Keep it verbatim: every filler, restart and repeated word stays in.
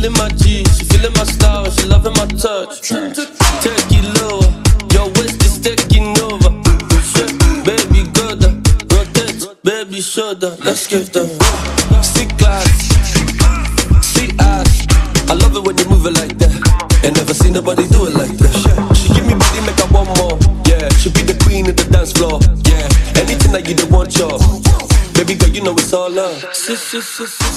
feeling my G, she feeling my style, she loving my touch. Take it lower, your waist is taking over. Baby, go down, rotate, baby, shoulder. Let's give them see class, see ass. I love it when you move it like that. Ain't never seen nobody do it like that. She give me body, make I want more. Yeah, she be the queen of the dance floor. Yeah, anything that you don't want, y'all. Baby girl, you know it's all love.